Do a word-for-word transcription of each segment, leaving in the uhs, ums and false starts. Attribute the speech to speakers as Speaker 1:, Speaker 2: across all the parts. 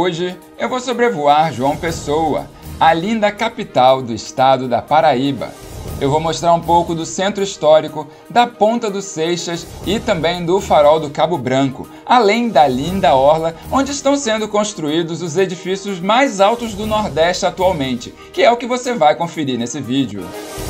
Speaker 1: Hoje eu vou sobrevoar João Pessoa, a linda capital do estado da Paraíba. Eu vou mostrar um pouco do centro histórico, da Ponta dos Seixas e também do Farol do Cabo Branco, além da linda orla onde estão sendo construídos os edifícios mais altos do Nordeste atualmente, que é o que você vai conferir nesse vídeo.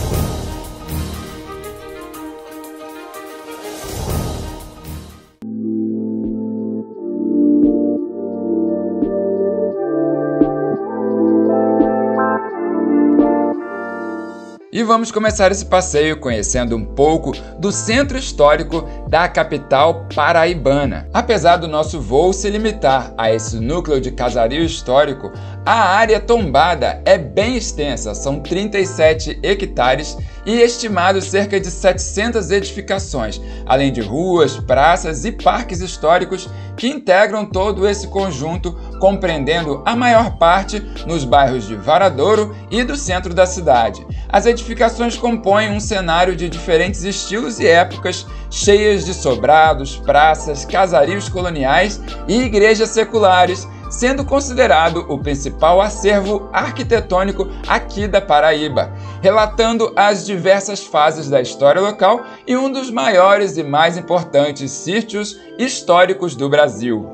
Speaker 1: E vamos começar esse passeio conhecendo um pouco do centro histórico da capital paraibana. Apesar do nosso voo se limitar a esse núcleo de casario histórico, a área tombada é bem extensa, são trinta e sete hectares e estimado cerca de setecentas edificações, além de ruas, praças e parques históricos que integram todo esse conjunto, compreendendo a maior parte nos bairros de Varadouro e do centro da cidade. As edificações compõem um cenário de diferentes estilos e épocas, cheias de sobrados, praças, casarios coloniais e igrejas seculares, sendo considerado o principal acervo arquitetônico aqui da Paraíba, relatando as diversas fases da história local e um dos maiores e mais importantes sítios históricos do Brasil.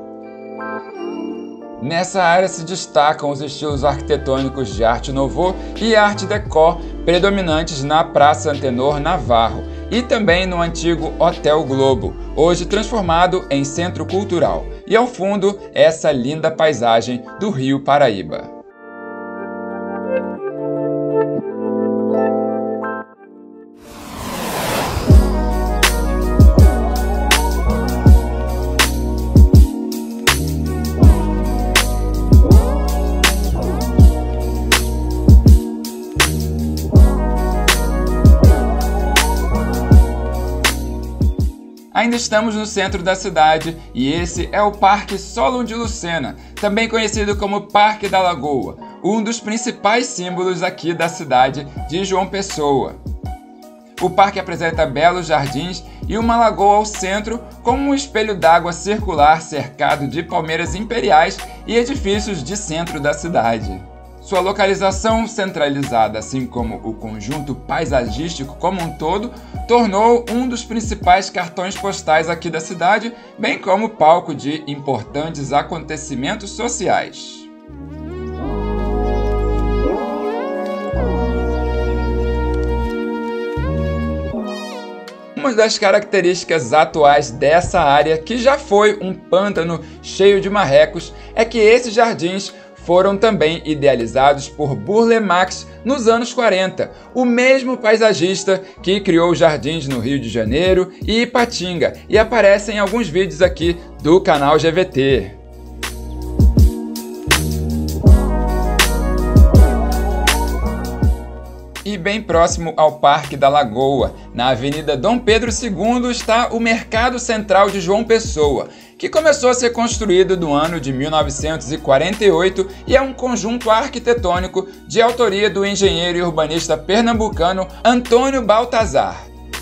Speaker 1: Nessa área se destacam os estilos arquitetônicos de Arte Nouveau e Arte Déco, predominantes na Praça Antenor Navarro e também no antigo Hotel Globo, hoje transformado em centro cultural. E ao fundo, essa linda paisagem do Rio Paraíba. Ainda estamos no centro da cidade e esse é o Parque Solon de Lucena, também conhecido como Parque da Lagoa, um dos principais símbolos aqui da cidade de João Pessoa. O parque apresenta belos jardins e uma lagoa ao centro, com um espelho d'água circular cercado de palmeiras imperiais e edifícios de centro da cidade. Sua localização centralizada, assim como o conjunto paisagístico como um todo, tornou um dos principais cartões postais aqui da cidade, bem como palco de importantes acontecimentos sociais. Uma das características atuais dessa área, que já foi um pântano cheio de marrecos, é que esses jardins foram também idealizados por Burle Marx nos anos quarenta, o mesmo paisagista que criou jardins no Rio de Janeiro e Ipatinga, e aparece em alguns vídeos aqui do canal G V T. E bem próximo ao Parque da Lagoa, na Avenida Dom Pedro segundo, está o Mercado Central de João Pessoa, que começou a ser construído no ano de mil novecentos e quarenta e oito e é um conjunto arquitetônico de autoria do engenheiro e urbanista pernambucano Antônio Baltazar.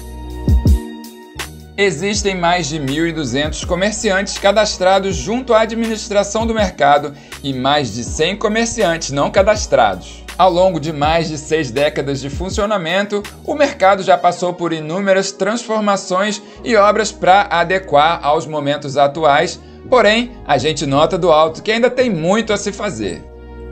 Speaker 1: Existem mais de mil e duzentos comerciantes cadastrados junto à administração do mercado e mais de cem comerciantes não cadastrados. Ao longo de mais de seis décadas de funcionamento, o mercado já passou por inúmeras transformações e obras para adequar aos momentos atuais, porém, a gente nota do alto que ainda tem muito a se fazer.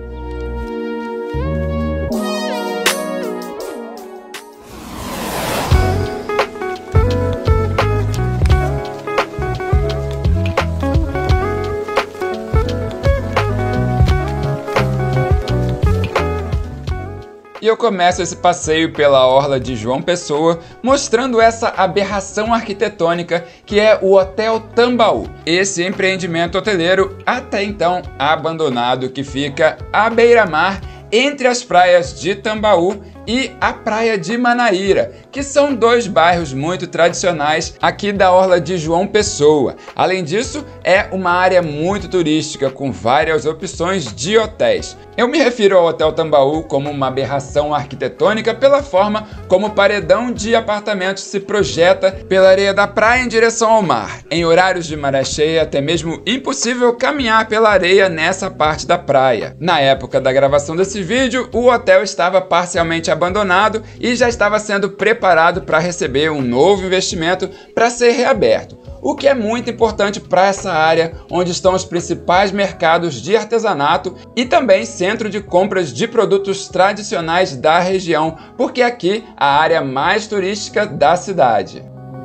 Speaker 1: E eu começo esse passeio pela orla de João Pessoa, mostrando essa aberração arquitetônica que é o Hotel Tambaú. Esse empreendimento hoteleiro, até então abandonado, que fica à beira-mar entre as praias de Tambaú e a praia de Manaíra, que são dois bairros muito tradicionais aqui da orla de João Pessoa. Além disso, é uma área muito turística com várias opções de hotéis. Eu me refiro ao Hotel Tambaú como uma aberração arquitetônica pela forma como o paredão de apartamentos se projeta pela areia da praia em direção ao mar. Em horários de maré cheia, é até mesmo impossível caminhar pela areia nessa parte da praia. Na época da gravação desse vídeo, o hotel estava parcialmente abandonado e já estava sendo preparado para receber um novo investimento para ser reaberto, o que é muito importante para essa área onde estão os principais mercados de artesanato e também centro de compras de produtos tradicionais da região, porque aqui é a área mais turística da cidade.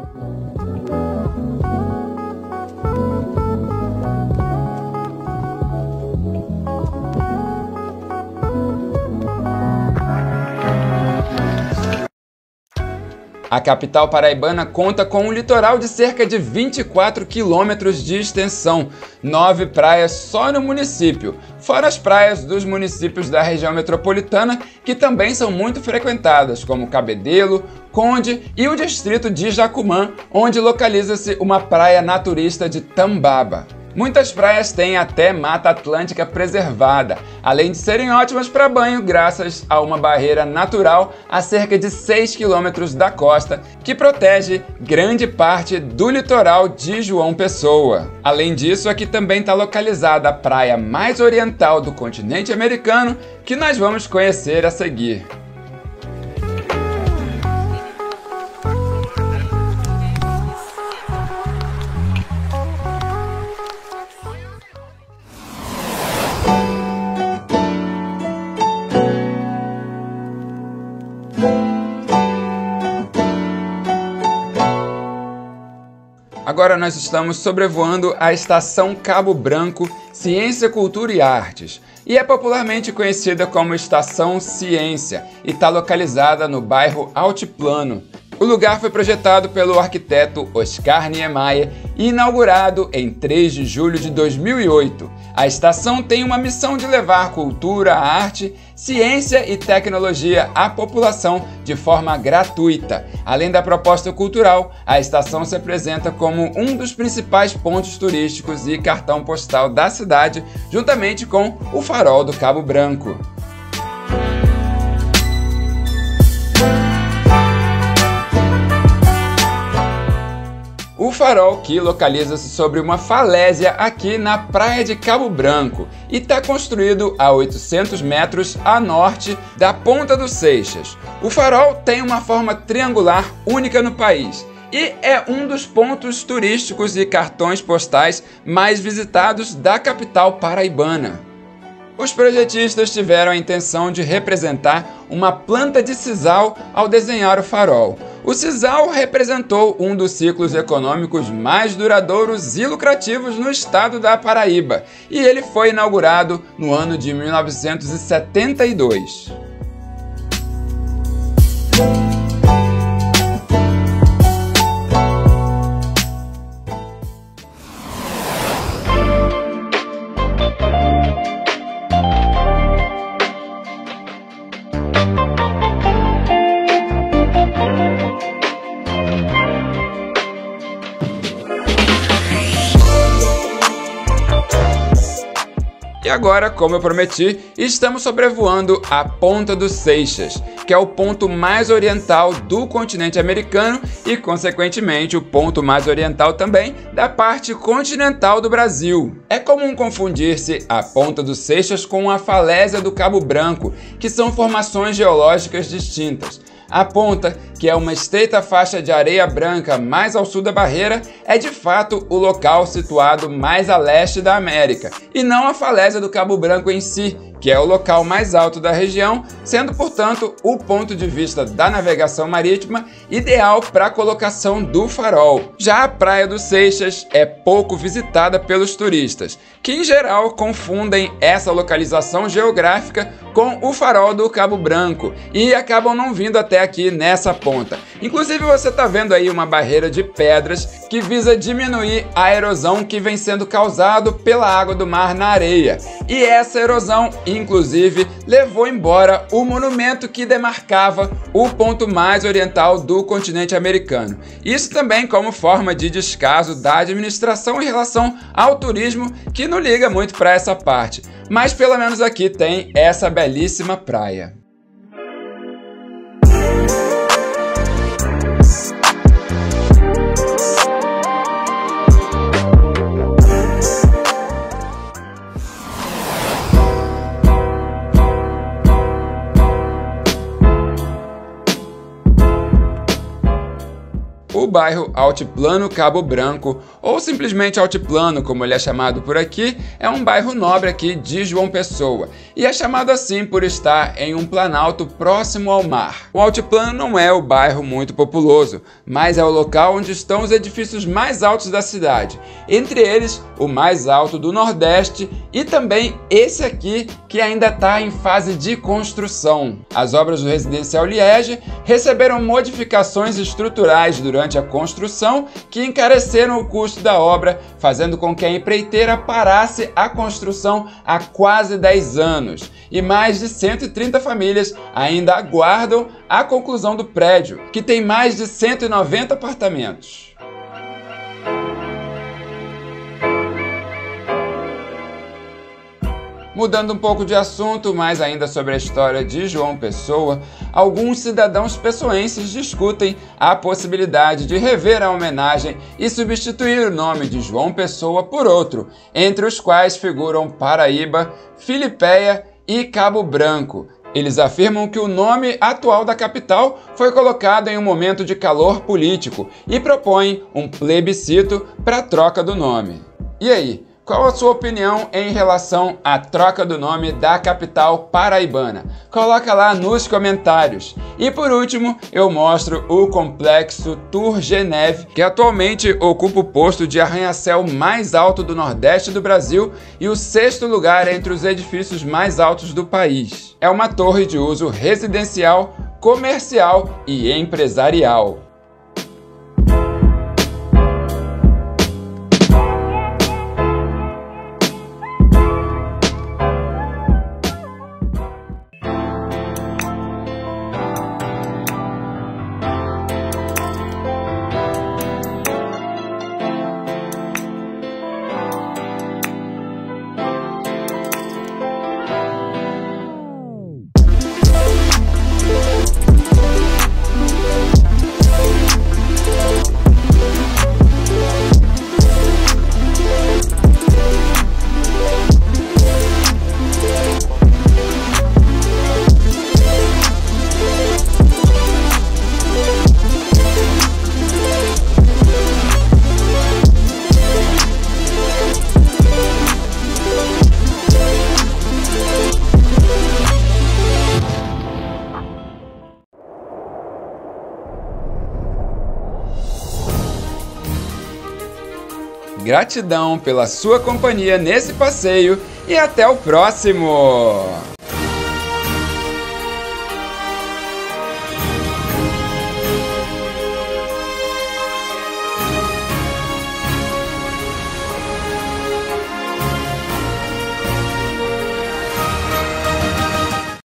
Speaker 1: A capital paraibana conta com um litoral de cerca de vinte e quatro quilômetros de extensão, nove praias só no município, fora as praias dos municípios da região metropolitana, que também são muito frequentadas, como Cabedelo, Conde e o distrito de Jacumã, onde localiza-se uma praia naturista de Tambaba. Muitas praias têm até Mata Atlântica preservada, além de serem ótimas para banho graças a uma barreira natural a cerca de seis quilômetros da costa, que protege grande parte do litoral de João Pessoa. Além disso, aqui também está localizada a praia mais oriental do continente americano, que nós vamos conhecer a seguir. Agora nós estamos sobrevoando a Estação Cabo Branco Ciência, Cultura e Artes, e é popularmente conhecida como Estação Ciência e está localizada no bairro Altiplano. O lugar foi projetado pelo arquiteto Oscar Niemeyer e inaugurado em três de julho de dois mil e oito. A estação tem uma missão de levar cultura, arte, ciência e tecnologia à população de forma gratuita. Além da proposta cultural, a estação se apresenta como um dos principais pontos turísticos e cartão postal da cidade, juntamente com o Farol do Cabo Branco. O farol, que localiza-se sobre uma falésia aqui na praia de Cabo Branco e está construído a oitocentos metros a norte da Ponta dos Seixas. O farol tem uma forma triangular única no país e é um dos pontos turísticos e cartões postais mais visitados da capital paraibana. Os projetistas tiveram a intenção de representar uma planta de sisal ao desenhar o farol. O sisal representou um dos ciclos econômicos mais duradouros e lucrativos no estado da Paraíba, e ele foi inaugurado no ano de mil novecentos e setenta e dois. E agora, como eu prometi, estamos sobrevoando a Ponta dos Seixas, que é o ponto mais oriental do continente americano e, consequentemente, o ponto mais oriental também da parte continental do Brasil. É comum confundir-se a Ponta dos Seixas com a falésia do Cabo Branco, que são formações geológicas distintas. A ponta, que é uma estreita faixa de areia branca mais ao sul da barreira, é de fato o local situado mais a leste da América, e não a falésia do Cabo Branco em si, que é o local mais alto da região, sendo, portanto, o ponto de vista da navegação marítima ideal para a colocação do farol. Já a Praia dos Seixas é pouco visitada pelos turistas, que em geral confundem essa localização geográfica com o farol do Cabo Branco e acabam não vindo até aqui nessa ponta. Inclusive você está vendo aí uma barreira de pedras que visa diminuir a erosão que vem sendo causado pela água do mar na areia. E essa erosão, inclusive, levou embora o monumento que demarcava o ponto mais oriental do continente americano. Isso também como forma de descaso da administração em relação ao turismo, que não liga muito para essa parte. Mas pelo menos aqui tem essa belíssima praia. O bairro Altiplano Cabo Branco, ou simplesmente Altiplano, como ele é chamado por aqui, é um bairro nobre aqui de João Pessoa, e é chamado assim por estar em um planalto próximo ao mar. O Altiplano não é o bairro muito populoso, mas é o local onde estão os edifícios mais altos da cidade, entre eles o mais alto do Nordeste e também esse aqui que ainda está em fase de construção. As obras do Residencial Liege receberam modificações estruturais durante a construção que encareceram o custo da obra, fazendo com que a empreiteira parasse a construção há quase dez anos. E mais de cento e trinta famílias ainda aguardam a conclusão do prédio, que tem mais de cento e noventa apartamentos. Mudando um pouco de assunto, mas ainda sobre a história de João Pessoa, alguns cidadãos pessoenses discutem a possibilidade de rever a homenagem e substituir o nome de João Pessoa por outro, entre os quais figuram Paraíba, Filipéia e Cabo Branco. Eles afirmam que o nome atual da capital foi colocado em um momento de calor político e propõem um plebiscito para a troca do nome. E aí? Qual a sua opinião em relação à troca do nome da capital paraibana? Coloca lá nos comentários. E por último, eu mostro o complexo Turgenev, que atualmente ocupa o posto de arranha-céu mais alto do Nordeste do Brasil e o sexto lugar entre os edifícios mais altos do país. É uma torre de uso residencial, comercial e empresarial. Gratidão pela sua companhia nesse passeio e até o próximo!